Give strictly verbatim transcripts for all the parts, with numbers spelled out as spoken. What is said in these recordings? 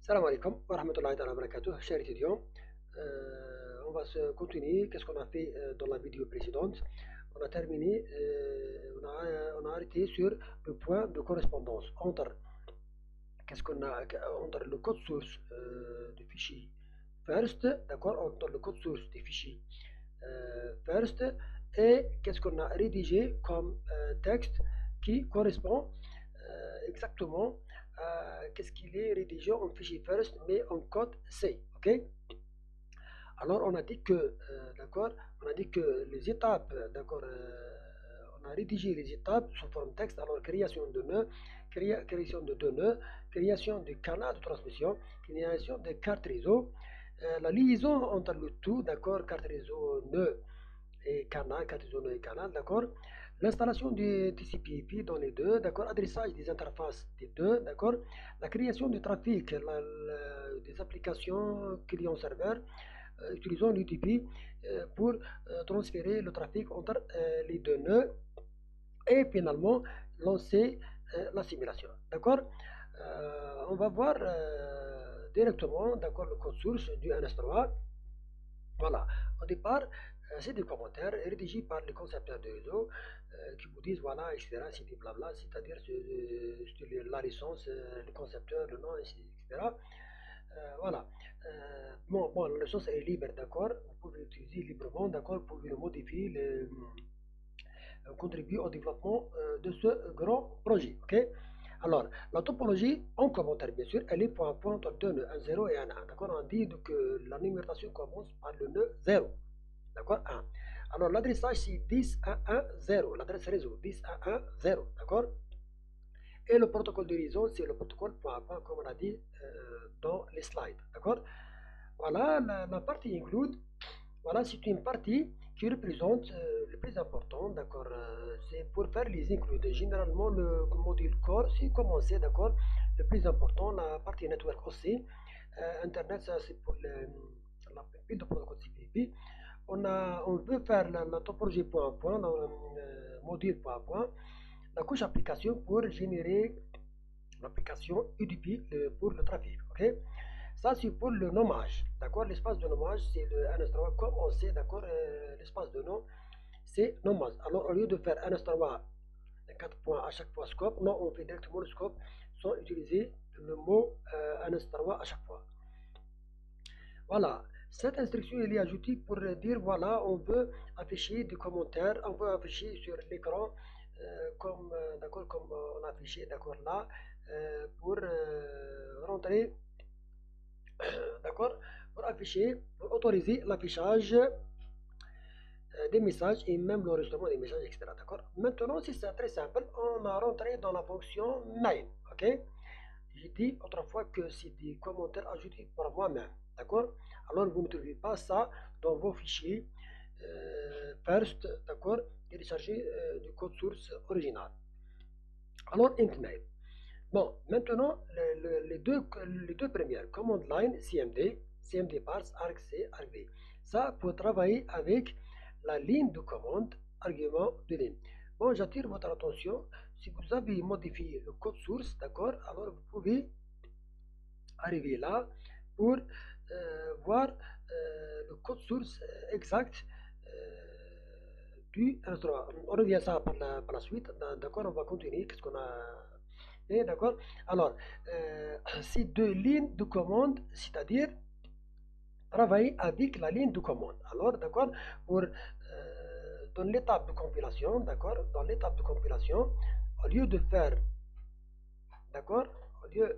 Salam alaikum wa rahmatullahi wa barakatuh, chers étudiants. Euh, on va se continuer. Qu'est-ce qu'on a fait euh, dans la vidéo précédente? On a terminé, euh, on, a, euh, on a arrêté sur le point de correspondance entre, qu'est-ce qu'on a, entre le code source euh, du fichier first, d'accord, entre le code source du fichier euh, first et qu'est-ce qu'on a rédigé comme euh, texte qui correspond euh, exactement à qu'est-ce qu'il est rédigé en fichier first mais en code C, ok. Alors on a dit que euh, d'accord, on a dit que les étapes, d'accord, euh, on a rédigé les étapes sous forme texte. Alors création de nœuds, créa, création de deux nœuds, création du canal de transmission, création de carte réseau, euh, la liaison entre le tout, d'accord, carte réseau nœud et canal, carte réseau nœud et canal, d'accord. L'installation du T C P I P dans les deux, d'accord, adressage des interfaces des deux, d'accord, la création du trafic, la, la, des applications client-serveur, euh, utilisant l'U T P euh, pour euh, transférer le trafic entre euh, les deux nœuds et finalement lancer euh, la simulation. D'accord. Euh, On va voir euh, directement, d'accord, le code source du N S trois. Voilà. Au départ, euh, c'est des commentaires rédigés par les concepteurs de réseau euh, qui vous disent voilà, et cetera. C'est des blabla, c'est-à-dire sur la licence, euh, le concepteur, le nom, et cetera. Euh, voilà. Euh, bon, bon, la licence est libre, d'accord. Vous pouvez l'utiliser librement, d'accord. Vous pouvez le modifier, le, euh, contribuer au développement euh, de ce grand projet, ok. Alors, la topologie, en commentaire, bien sûr, elle est point à point entre deux nœuds, un zéro et un un. D'accord. On dit que la numérotation commence par le nœud zéro. D'accord. un. Alors, l'adressage, c'est dix un un zéro. L'adresse réseau, dix un un zéro. D'accord. Et le protocole de liaison, c'est le protocole point à point, comme on a dit euh, dans les slides. D'accord. Voilà, la, la partie include, voilà, c'est une partie qui représente euh, le plus important, d'accord. Euh, c'est pour faire les includes. Généralement, le module core, c'est commencé, d'accord. Le plus important, la partie network aussi. Euh, Internet, ça c'est pour le, la pile de protocole C P I P. On, a, on veut faire la, la topologie point à point, dans le euh, module point à point. La couche application pour générer l'application U D P le, pour le trafic, ok. Ça, c'est pour le nommage, d'accord. L'espace de nommage, c'est le N S trois, comme on sait, d'accord, euh, l'espace de nom, c'est nommage. Alors, au lieu de faire N S trois, quatre points à chaque fois scope, non, on fait directement le scope sans utiliser le mot euh, N S trois à chaque fois. Voilà. Cette instruction elle est ajoutée pour dire, voilà, on veut afficher des commentaires, on veut afficher sur l'écran, euh, comme, euh, d'accord, comme on a affiché, d'accord, là, euh, pour euh, rentrer, d'accord, pour afficher, pour autoriser l'affichage euh, des messages et même l'enregistrement des messages, et cetera. D'accord. Maintenant, si c'est très simple, on a rentré dans la fonction main, ok. J'ai dit autrefois que c'est des commentaires ajoutés par moi-même, d'accord. Alors, vous ne trouvez pas ça dans vos fichiers euh, first, d'accord, téléchargés euh, du code source original. Alors, intmail. Bon, maintenant, le, le, les, deux, les deux premières, command line, C M D, C M D parse, argc, argv. Ça, pour travailler avec la ligne de commande, argument de ligne. Bon, j'attire votre attention. Si vous avez modifié le code source, d'accord, alors vous pouvez arriver là pour euh, voir euh, le code source exact euh, du N S trois. On revient à ça par la, par la suite, d'accord, on va continuer. Qu'est-ce qu'on a fait, d'accord. Alors, euh, ces deux lignes de commande, c'est-à-dire travailler avec la ligne de commande. Alors, d'accord, pour euh, dans l'étape de compilation, d'accord, dans l'étape de compilation, au lieu de faire, d'accord, au lieu,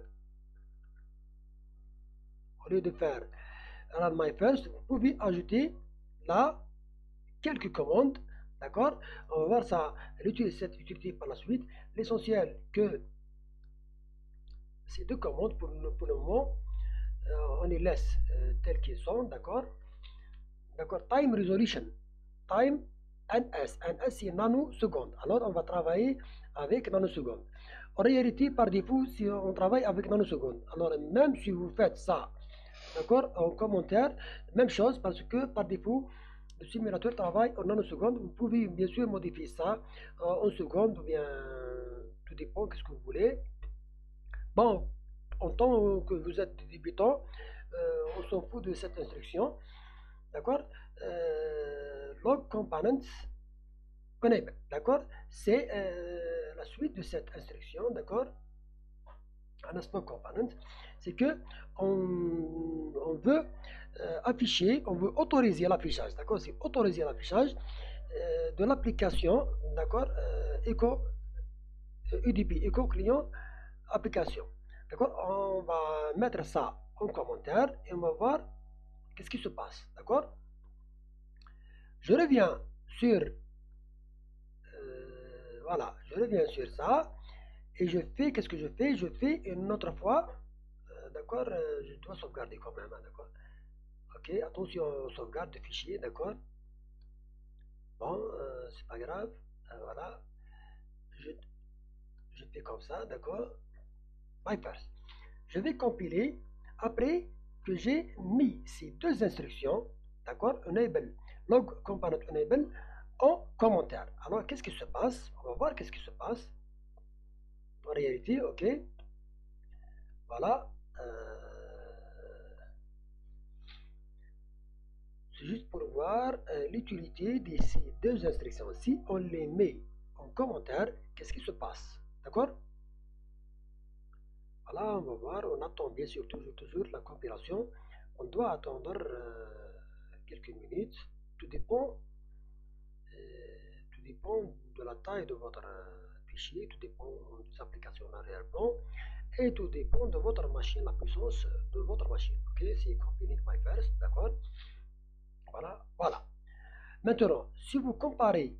au lieu de faire run my first, vous pouvez ajouter là quelques commandes, d'accord. On va voir ça, cette utilité par la suite. L'essentiel que ces deux commandes, pour le, pour le moment, euh, on les laisse euh, tels qu'ils sont, d'accord. D'accord, time resolution, time N S, N S c'est nanosecondes. Alors on va travailler avec nanosecondes. En réalité, par défaut, si on travaille avec nanosecondes, alors même si vous faites ça, d'accord, en commentaire, même chose, parce que par défaut, le simulateur travaille en nanosecondes. Vous pouvez bien sûr modifier ça en secondes, ou bien tout dépend de ce que vous voulez. Bon, en tant que vous êtes débutant, euh, on s'en fout de cette instruction. D'accord? euh, Log components enable. D'accord? C'est euh, la suite de cette instruction. D'accord? Un instant component, c'est que on, on veut euh, afficher, on veut autoriser l'affichage. D'accord? C'est autoriser l'affichage euh, de l'application. D'accord? euh, Echo U D P, Echo Client Application. D'accord? On va mettre ça en commentaire et on va voir qu'est-ce qui se passe. D'accord? Je reviens sur euh, voilà, je reviens sur ça et je fais, qu'est-ce que je fais? Je fais une autre fois. euh, d'accord? euh, je dois sauvegarder quand même. Hein, d'accord? Ok, attention, sauvegarde de fichier. D'accord? Bon, euh, c'est pas grave. Euh, voilà, je, je fais comme ça. D'accord? My first. Je vais compiler après que j'ai mis ces deux instructions, d'accord, enable, log component enable, en commentaire. Alors, qu'est-ce qui se passe? On va voir qu'est-ce qui se passe. En réalité, ok, voilà. Euh, c'est juste pour voir euh, l'utilité de ces deux instructions. Si on les met en commentaire, qu'est-ce qui se passe? D'accord? Voilà, on va voir, on attend bien sûr toujours, toujours la compilation. On doit attendre euh, quelques minutes. Tout dépend, euh, tout dépend de la taille de votre euh, fichier, tout dépend des applications en arrière-plan et tout dépend de votre machine, la puissance de votre machine. Ok, c'est compiling by first, d'accord? Voilà, voilà. Maintenant, si vous comparez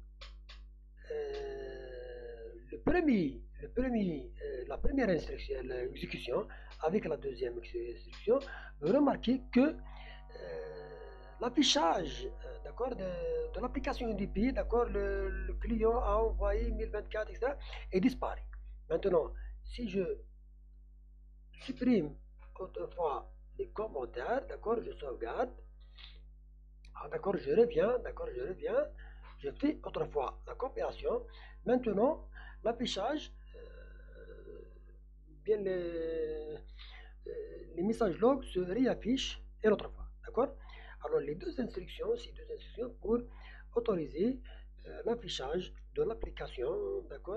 euh, le premier, le premier, euh, la première instruction, l'exécution, avec la deuxième instruction, vous remarquez que euh, l'affichage euh, d'accord, de, de l'application U D P, d'accord, le, le client a envoyé mille vingt-quatre, et cetera, et disparaît. Maintenant, si je supprime autrefois les commentaires, d'accord, je sauvegarde, ah, d'accord, je reviens, d'accord, je reviens, je fais autrefois la compilation. Maintenant, l'affichage, euh, bien les, euh, les messages log se réaffichent une autre fois, d'accord? Alors, les deux instructions, c'est deux instructions pour autoriser euh, l'affichage de l'application, d'accord?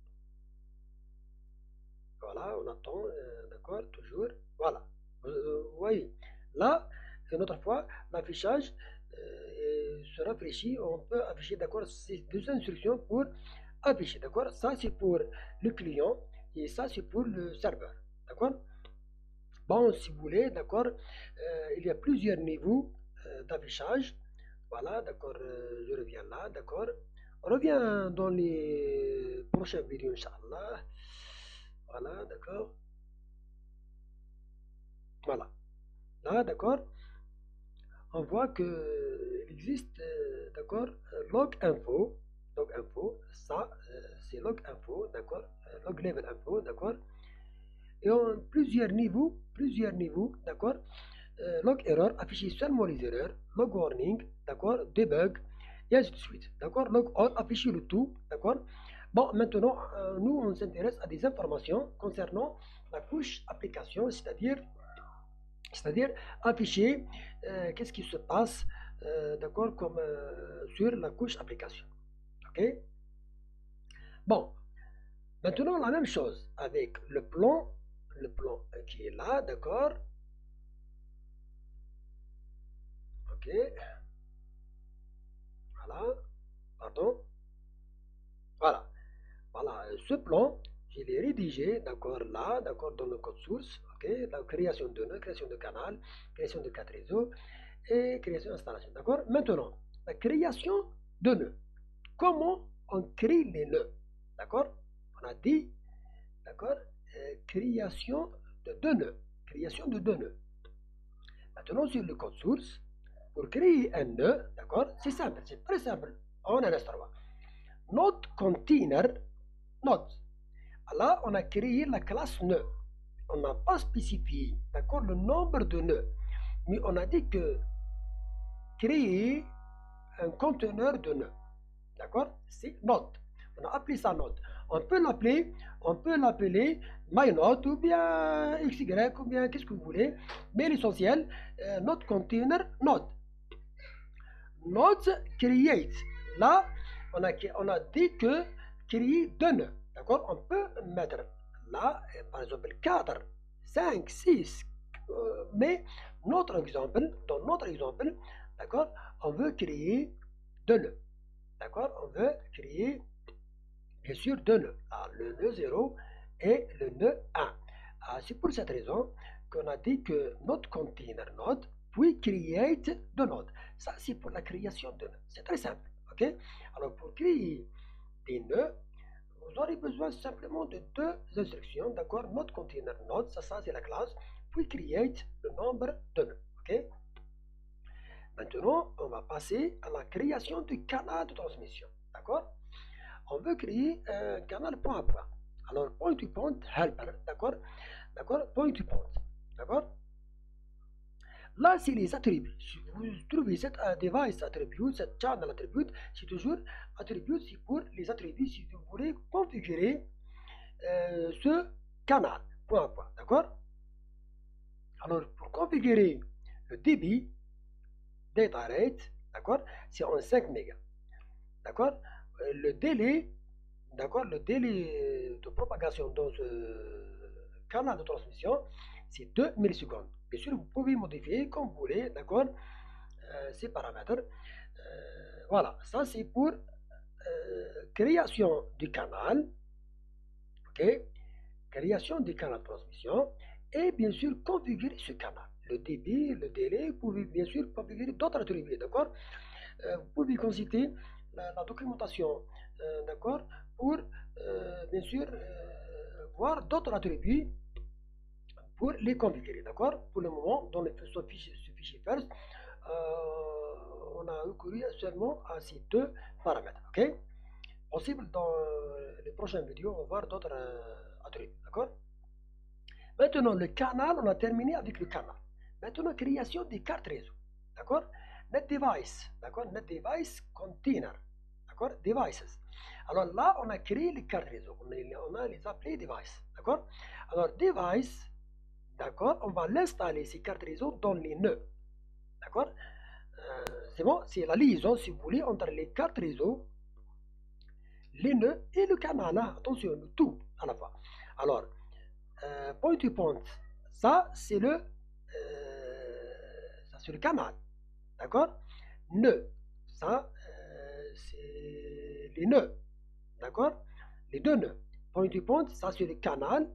Voilà, on attend, euh, d'accord, toujours, voilà. Euh, vous voyez, là, une autre fois, l'affichage euh, se rafraîchit, on peut afficher, d'accord, ces deux instructions pour afficher, d'accord? Ça, c'est pour le client et ça, c'est pour le serveur, d'accord? Bon, si vous voulez, d'accord, euh, il y a plusieurs niveaux euh, d'affichage. Voilà, d'accord, euh, je reviens là, d'accord. On revient dans les prochaines vidéos, Inch'Allah. Voilà, d'accord. Voilà. Là, d'accord, on voit qu'il existe, euh, d'accord, euh, log info. Log info, ça, euh, c'est log info, d'accord. euh, Log level info, d'accord. Et en plusieurs niveaux, plusieurs niveaux, d'accord. Euh, log error, afficher seulement les erreurs. Log warning, d'accord. Debug, et ainsi de suite, d'accord. Log all, afficher le tout, d'accord. Bon, maintenant, euh, nous, on s'intéresse à des informations concernant la couche application, c'est-à-dire c'est-à-dire afficher euh, qu'est-ce qui se passe, euh, d'accord, comme euh, sur la couche application. Ok? Bon, maintenant la même chose avec le plan, le plan qui est là, d'accord? Ok, voilà, pardon, voilà, voilà, ce plan, je l'ai rédigé, d'accord, là, d'accord, dans le code source, ok, la création de nœuds, création de canal, création de quatre réseaux et création d'installation, d'accord? Maintenant, la création de nœuds. Comment on crée les nœuds? D'accord? On a dit, d'accord, euh, création de deux nœuds. Création de deux nœuds. Maintenant, sur le code source, pour créer un nœud, d'accord, c'est simple, c'est très simple. On a l'instant. Node container, node. Là, on a créé la classe nœud. On n'a pas spécifié, d'accord, le nombre de nœuds. Mais on a dit que créer un conteneur de nœuds. D'accord? C'est node. On a appelé ça node. on peut l'appeler, on peut l'appeler MyNode ou bien X Y ou bien qu'est-ce que vous voulez, mais l'essentiel, euh, Node Container Node. Node create. Là, on a, on a dit que créer deux nœuds. D'accord? On peut mettre là, par exemple, quatre, cinq, six. Euh, mais notre exemple, dans notre exemple, d'accord, on veut créer deux nœuds. D'accord? On veut créer, bien sûr, deux nœuds. Alors, le nœud zéro et le nœud un. C'est pour cette raison qu'on a dit que notre container node puis create deux nodes. Ça, c'est pour la création de nœuds. C'est très simple. Ok? Alors, pour créer des nœuds, vous aurez besoin simplement de deux instructions. D'accord? Node container node, ça, ça c'est la classe. Puis create le nombre de nœuds. Ok? Maintenant, on va passer à la création du canal de transmission. D'accord? On veut créer un canal point à point. Alors, point to point helper. D'accord? D'accord? Point to point. D'accord? Là, c'est les attributs. Si vous trouvez cette uh, device attribute, cette channel attribute, c'est toujours attribute, c'est pour les attributs si vous voulez configurer euh, ce canal point à point. D'accord? Alors, pour configurer le débit, data rate, d'accord, c'est en cinq mégas. D'accord? Le délai, d'accord, le délai de propagation dans ce canal de transmission, c'est deux millisecondes. Bien sûr, vous pouvez modifier comme vous voulez, d'accord, euh, ces paramètres. Euh, voilà, ça c'est pour euh, création du canal, ok, création du canal de transmission, et bien sûr configurer ce canal. Le débit, le délai, vous pouvez bien sûr configurer d'autres attributs, d'accord. Euh, vous pouvez consulter la, la documentation, euh, d'accord, pour euh, bien sûr euh, voir d'autres attributs pour les configurer, d'accord. Pour le moment, dans le, ce fichier, ce fichier first, euh, on a recouru seulement à ces deux paramètres, ok. Possible dans les prochaines vidéos, on va voir d'autres euh, attributs, d'accord. Maintenant, le canal, on a terminé avec le canal. Maintenant, création des cartes réseau, d'accord. Net device, d'accord, net device container, d'accord, devices. Alors là, on a créé les cartes réseau, on a, on a les appelés device, d'accord. Alors, device, d'accord, on va l'installer ces cartes réseau dans les nœuds, d'accord. Euh, c'est bon, c'est la liaison, si vous voulez, entre les cartes réseau, les nœuds et le canal, hein. Attention, le tout à la fois. Alors, euh, point to point, ça c'est le, euh, ça c'est le canal, d'accord. Nœud, ça euh, c'est les nœuds, d'accord, les deux nœuds. Point to point, ça c'est le canal.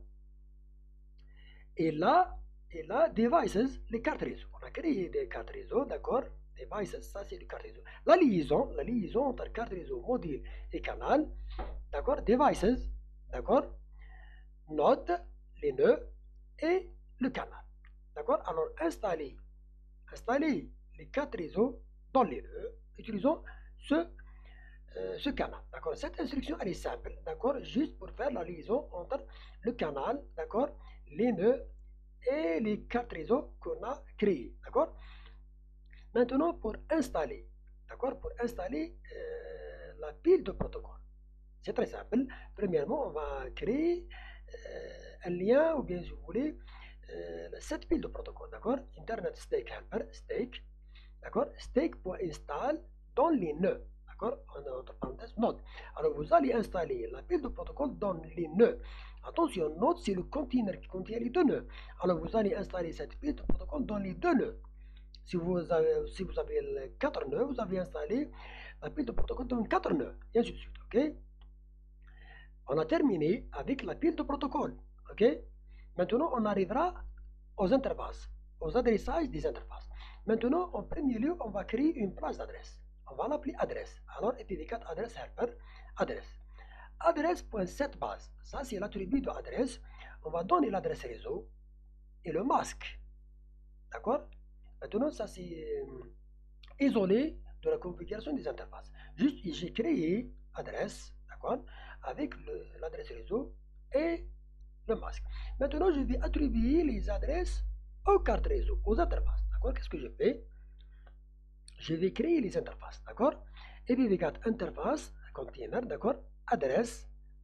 Et là, et là, devices, les cartes réseau. On a créé des cartes réseau, d'accord. Devices, ça c'est les cartes réseau. La liaison, la liaison entre carte réseau, module et canal, d'accord. Devices, d'accord. Node, les nœuds et le canal, d'accord. Alors, installer, installer les cartes réseau dans les nœuds, utilisons ce, euh, ce canal, d'accord. Cette instruction, elle est simple, d'accord, juste pour faire la liaison entre le canal, d'accord, les nœuds et les cartes réseau qu'on a créées, d'accord. Maintenant, pour installer, d'accord, pour installer euh, la pile de protocole, c'est très simple. Premièrement, on va créer euh, un lien, ou bien si vous voulez, euh, cette pile de protocole, d'accord. Internet Stake Helper, Stake, d'accord, Stake.install dans les nœuds, d'accord, entre parenthèses, node. Alors, vous allez installer la pile de protocole dans les nœuds. Attention, node, c'est le container qui contient les deux nœuds. Alors, vous allez installer cette pile de protocole dans les deux nœuds. Si vous avez, si vous avez quatre nœuds, vous avez installé la pile de protocole dans quatre nœuds, et ainsi de suite, ok. On a terminé avec la pile de protocole, ok. Maintenant, on arrivera aux interfaces, aux adressages des interfaces. Maintenant, en premier lieu, on va créer une place d'adresse. On va l'appeler adresse. Alors, I P v quatre adresse helper, adresse. Adresse.setBase, ça c'est l'attribut de adresse. On va donner l'adresse réseau et le masque, d'accord. Maintenant, ça c'est isolé de la configuration des interfaces. Juste, j'ai créé adresse, d'accord, avec l'adresse réseau et le masque. Maintenant, je vais attribuer les adresses aux cartes réseau, aux interfaces, d'accord. Qu'est-ce que je fais? Je vais créer les interfaces, d'accord. I P v quatre interface container, d'accord, adresse,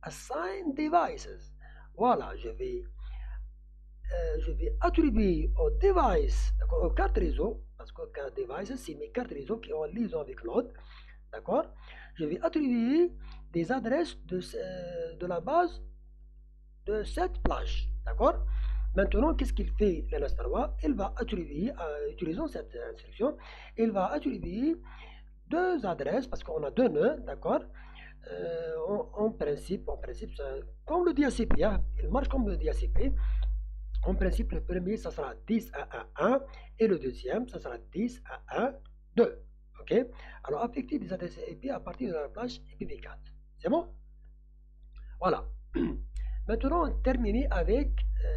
assign devices. Voilà, je vais, euh, je vais attribuer au device, d'accord, aux cartes réseau, parce que carte devices, c'est mes cartes réseau qui ont liaison avec Node, d'accord. Je vais attribuer des adresses de, euh, de la base de cette plage, d'accord. Maintenant, qu'est-ce qu'il fait l'installoir? Il va attribuer, euh, utilisant cette instruction, il va attribuer deux adresses, parce qu'on a deux nœuds, d'accord. Euh, en, en principe, en principe, ça, comme le D H C P, hein, il marche comme le D H C P. En principe, le premier, ça sera dix à un un, et le deuxième, ça sera dix à un deux. Ok? Alors, affecter des adresses I P à partir de la plage I P v quatre. C'est bon? Voilà. Maintenant, terminé avec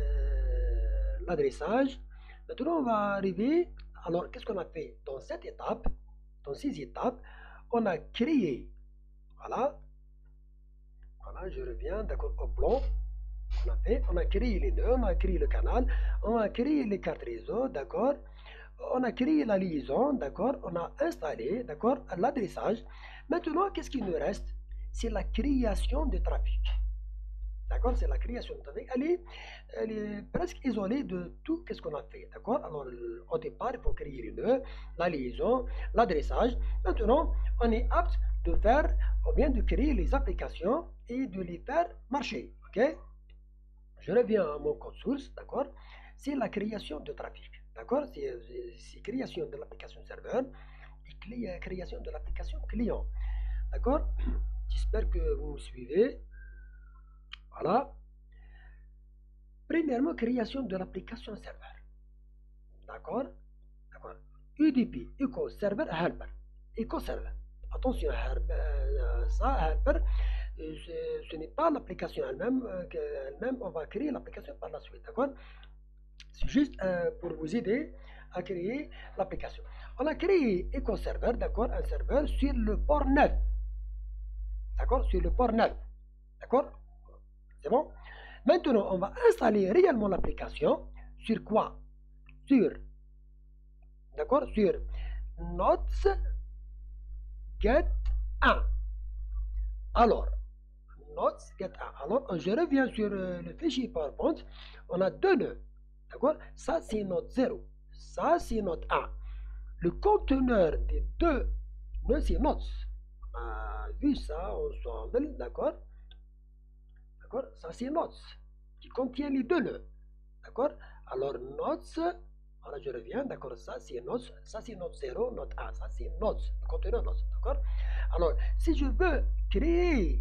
euh, l'adressage. Maintenant, on va arriver. Alors, qu'est-ce qu'on a fait dans cette étape? Dans ces étapes, on a créé. Voilà. Voilà, je reviens d'accord au plan. On a fait, on a créé les nœuds, on a créé le canal, on a créé les cartes réseau, d'accord. On a créé la liaison, d'accord. On a installé, d'accord, l'adressage. Maintenant, qu'est-ce qui nous reste? C'est la création de trafic. D'accord, c'est la création de trafic. Elle est, elle est presque isolée de tout ce qu'on a fait. D'accord. Alors, au départ, il faut créer les nœuds, la liaison, l'adressage. Maintenant, on est apte de faire, ou bien de créer les applications et de les faire marcher. Ok. Je reviens à mon code source. D'accord. C'est la création de trafic. D'accord. C'est création de l'application serveur et création de l'application client. D'accord. J'espère que vous me suivez. Voilà. Premièrement, création de l'application serveur. D'accord. D'accord. U D P, Eco Server Helper. Eco Server. Attention, helper, ça, Helper, ce, ce n'est pas l'application elle-même. Elle-même, on va créer l'application par la suite. D'accord. C'est juste euh, pour vous aider à créer l'application. On a créé Eco Server, d'accord, un serveur sur le port neuf. D'accord, sur le port neuf. D'accord. C'est bon. Maintenant, on va installer réellement l'application sur quoi? Sur, d'accord, sur notes get un. Alors, notes get un. Alors, je reviens sur euh, le fichier PowerPoint. On a deux nœuds. D'accord. Ça, c'est note zéro. Ça, c'est note un. Le conteneur des deux nœuds, c'est notes. On a vu ça ensemble. D'accord. D'accord. Ça, c'est notes qui contient les deux nœuds. D'accord. Alors, notes. Voilà, je reviens. D'accord. Ça, c'est notes. Ça, c'est note zéro, note un. Ça, c'est notes. Le conteneur notes. D'accord. Alors, si je veux créer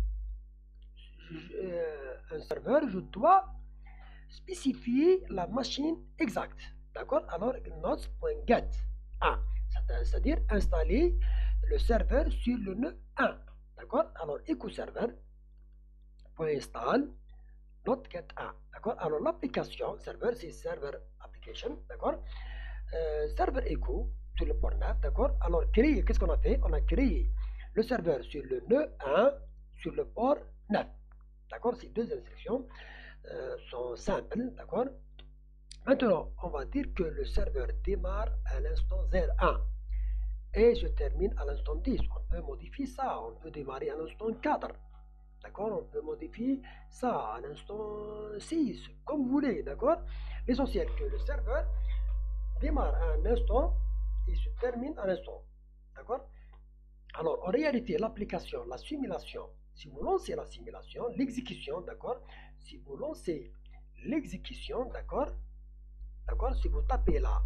euh, un serveur, je dois spécifier la machine exacte. D'accord. Alors, notes.get un. C'est-à-dire installer le serveur sur le nœud un. D'accord. Alors, EcoServer.install note.get un. D'accord. Alors, l'application serveur, c'est server application. D'accord. Euh, serveur Eco sur le port neuf. D'accord. Alors, créer, qu'est-ce qu'on a fait? On a créé le serveur sur le nœud un sur le port neuf. D'accord. Ces deux instructions euh, sont simples. D'accord. Maintenant, on va dire que le serveur démarre à l'instant zéro un et se termine à l'instant dix. On peut modifier ça. On peut démarrer à l'instant quatre. D'accord. On peut modifier ça à l'instant six, comme vous voulez. D'accord. L'essentiel que le serveur démarre à un instant et se termine à un instant. D'accord. Alors, en réalité, l'application, la simulation, si vous lancez la simulation, l'exécution, d'accord, si vous lancez l'exécution, d'accord, d'accord, si vous tapez là,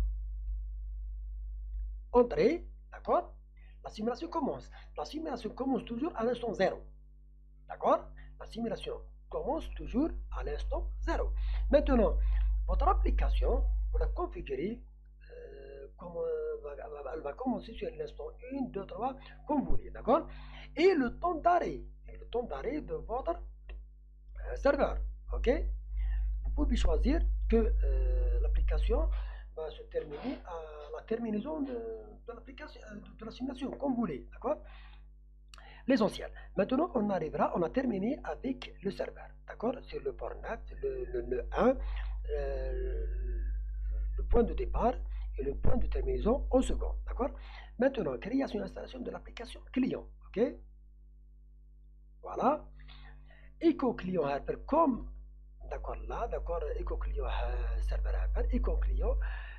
entrée, d'accord, la simulation commence. La simulation commence toujours à l'instant zéro. D'accord. La simulation commence toujours à l'instant zéro. Maintenant, votre application, vous la configurez, euh, comme, euh, elle va commencer sur l'instant un, deux, trois, comme vous voulez. D'accord. Et le temps d'arrêt, le temps d'arrêt de votre euh, serveur. Ok. Vous pouvez choisir que euh, l'application va se terminer à la terminaison de, de l'application, de, de la simulation, comme vous voulez. D'accord. L'essentiel. Maintenant, on arrivera, on a terminé avec le serveur. D'accord. C'est le port neuf, le, le nœud un, euh, le point de départ et le point de terminaison en second. D'accord. Maintenant, création et installation de l'application client. Ok. Voilà. echo client helper comme d'accord là, d'accord, echo client euh, server helper, echo client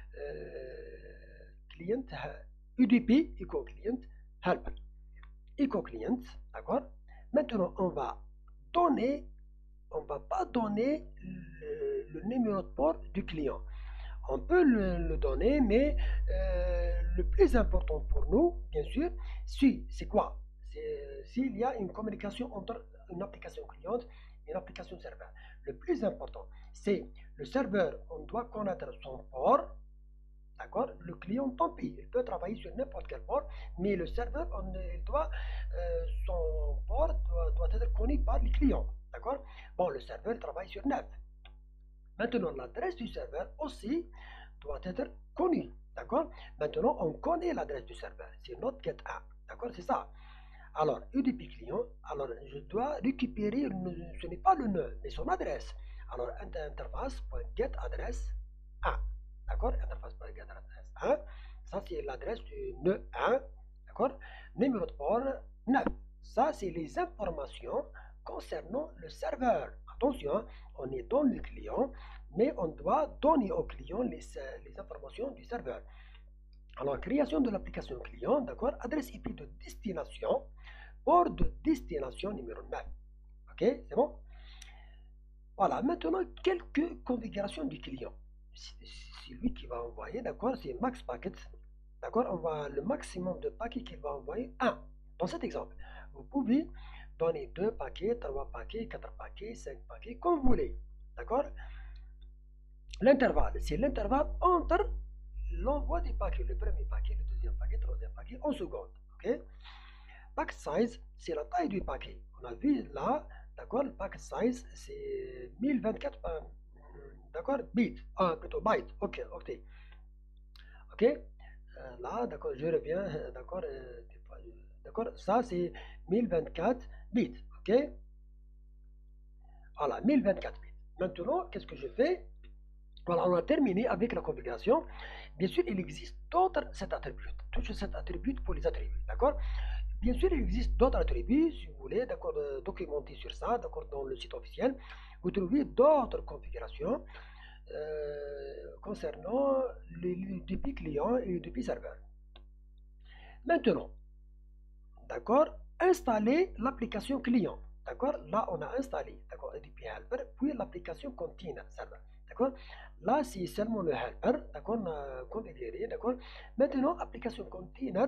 euh, client U D P, echo client helper, echo client, d'accord. Maintenant, on va donner, on va pas donner le, le numéro de port du client. On peut le, le donner, mais euh, le plus important pour nous, bien sûr, si, c'est quoi? C'est s'il y a une communication entre une application cliente et une application serveur. Le plus important, c'est le serveur, on doit connaître son port, d'accord? Le client, tant pis, il peut travailler sur n'importe quel port, mais le serveur, on, il doit, euh, son port doit, doit être connu par les clients, d'accord? Bon, le serveur travaille sur neuf. Maintenant, l'adresse du serveur aussi doit être connue. D'accord? Maintenant, on connaît l'adresse du serveur. C'est notre get un. D'accord? C'est ça. Alors, U D P client, alors je dois récupérer, ce n'est pas le nœud, mais son adresse. Alors, interface.get adresse un. D'accord? Interface.get adresse un. Ça, c'est l'adresse du nœud un. D'accord? Numéro de port neuf. Ça, c'est les informations concernant le serveur. Attention, on est dans le client, mais on doit donner au client les, les informations du serveur. Alors, création de l'application client, d'accord, adresse I P de destination, port de destination numéro neuf. Ok, c'est bon? Voilà, maintenant, quelques configurations du client. C'est lui qui va envoyer, d'accord, c'est max packet. D'accord, on va le maximum de paquets qu'il va envoyer, un. Dans cet exemple, vous pouvez donner deux paquets, trois paquets, quatre paquets, cinq paquets, comme vous voulez. D'accord? L'intervalle, c'est l'intervalle entre l'envoi des paquets, le premier paquet, le deuxième paquet, le troisième paquet, en seconde. Ok? Packet size, c'est la taille du paquet. On a vu là, d'accord, le packet size, c'est mille vingt-quatre, euh, d'accord, bits, ah, plutôt bytes, ok, ok. Ok? Euh, là, d'accord, je reviens, d'accord, euh, d'accord, ça c'est mille vingt-quatre bits, ok? Voilà, mille vingt-quatre bits. Maintenant, qu'est-ce que je fais? Voilà, on a terminé avec la configuration. Bien sûr, il existe d'autres set attributs. Touche cet attribut pour les attributs, d'accord? Bien sûr, il existe d'autres attributs, si vous voulez, d'accord, euh, documenter sur ça, d'accord, dans le site officiel. Vous trouvez d'autres configurations euh, concernant le U D P client et le U D P serveur. Maintenant, d'accord, installer l'application client. D'accord, là on a installé, d'accord, U D P helper, puis l'application container server. D'accord, là c'est seulement le helper, d'accord, on a configuré, d'accord. Maintenant, application container,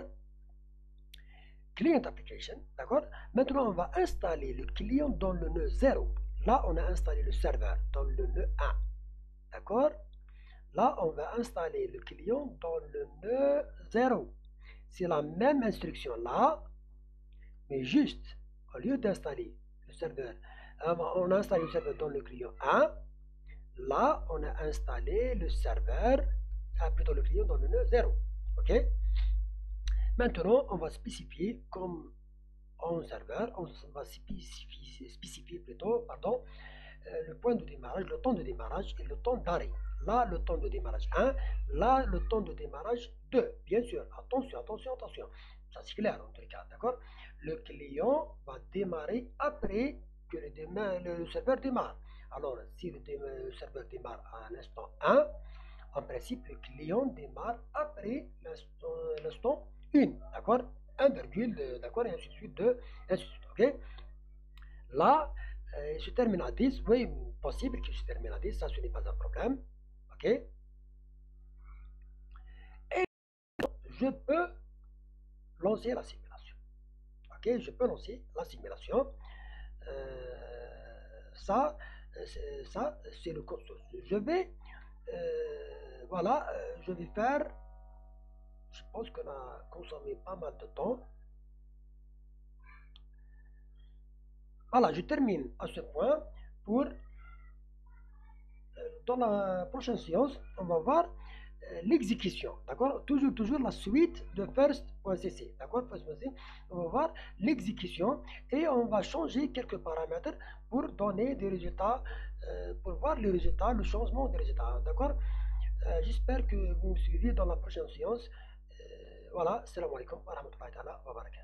client application, d'accord. Maintenant, on va installer le client dans le nœud zéro. Là, on a installé le serveur dans le nœud un. D'accord, là, on va installer le client dans le nœud zéro. C'est la même instruction là, mais juste, au lieu d'installer le serveur, on a installé le serveur dans le client un, là, on a installé le serveur, plutôt le client dans le nœud zéro. Ok? Maintenant, on va spécifier comme en serveur, on va spécifier, spécifier plutôt, pardon, le point de démarrage, le temps de démarrage et le temps d'arrêt. Là, le temps de démarrage un, là, le temps de démarrage deux. Bien sûr, attention, attention, attention. Ça, c'est clair en tout cas, d'accord? Le client va démarrer après que le, déma le serveur démarre. Alors, si le, le serveur démarre à l'instant un, en principe, le client démarre après l'instant un, d'accord? un virgule, d'accord? Et ainsi de suite, deux, ainsi de suite, ok? Là, euh, il se termine à dix, oui, possible qu'il se termine à dix, ça ce n'est pas un problème, ok? Et je peux lancer la simulation, ok? Je peux lancer la simulation, euh, ça, ça c'est le code source. Je vais, euh, voilà, euh, je vais faire, je pense qu'on a consommé pas mal de temps. Voilà, je termine à ce point pour, euh, dans la prochaine séance, on va voir euh, l'exécution, d'accord? Toujours, toujours la suite de first.cc, d'accord? On va voir l'exécution et on va changer quelques paramètres pour donner des résultats, euh, pour voir les résultats, le changement des résultats, d'accord? Euh, J'espère que vous me suivez dans la prochaine séance. Euh, voilà, salam alaikum wa rahmatullahi wa barakatuh.